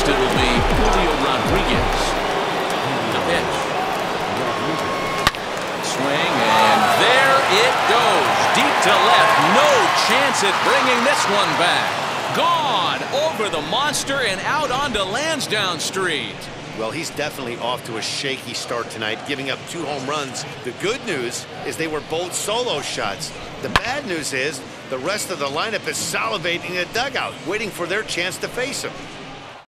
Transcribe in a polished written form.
Next, it'll be Julio Rodríguez. The pitch. Swing, and there it goes. Deep to left. No chance at bringing this one back. Gone over the monster and out onto Lansdowne Street. Well, he's definitely off to a shaky start tonight, giving up 2 home runs. The good news is they were both solo shots. The bad news is the rest of the lineup is salivating in the dugout, waiting for their chance to face him.